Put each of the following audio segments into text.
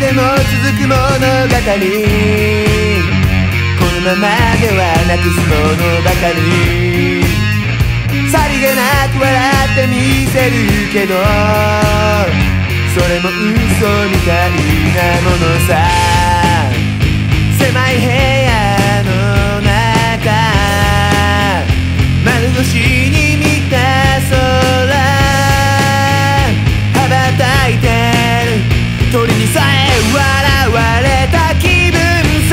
でも続く物語、このままではなくすものばかり。さりげなく笑ってみせるけど、それも嘘みたいなものさ。狭い部屋の中、丸腰に見た空、羽ばたいてる鳥にさえ笑われた気分さ。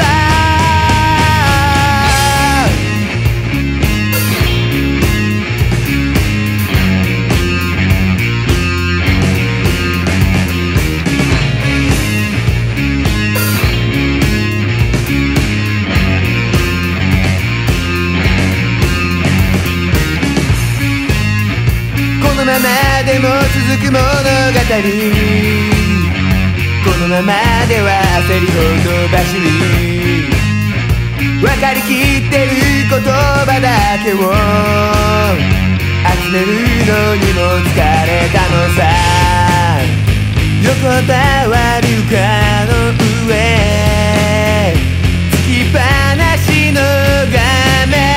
このままでも続く物語、このままでは焦りほど走り、分かりきってる言葉だけを集めるのにも疲れたのさ。横たわる床の上、つきっぱなしの画面、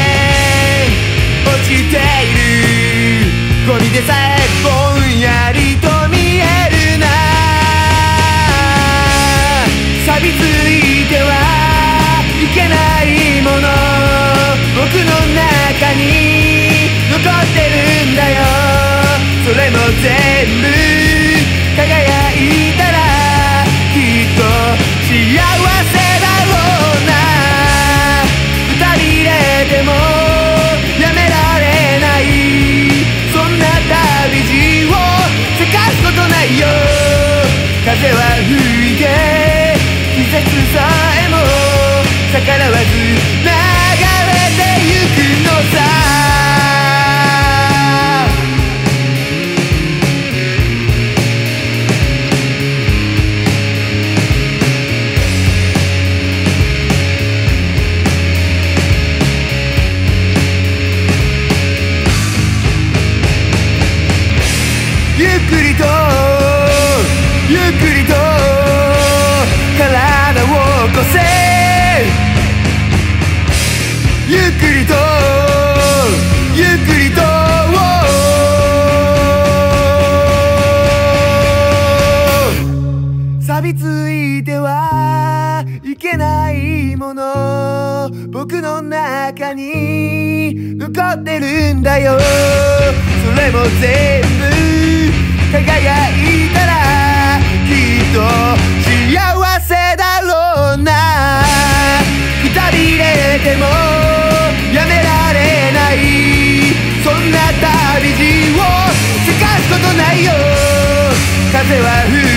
落ちているゴミでさえぼんやりと見えるな。錆びついてはいけないもの、僕の中に残ってるんだよ。それも全部輝いたらきっと幸せだろうな。二人でもやめられない、そんな旅路をせかすことないよ。風は吹いて季節さえも逆らわず流れてゆくのさ。ゆっくりとゆっくりと体を起こせ、ゆっくりとゆっくりと錆びついてはいけないもの、僕の中に残ってるんだよ。それも全部輝いたらきっと幸せだろうな。二人でもやめられない、そんな旅路をせかすことないよ。風は吹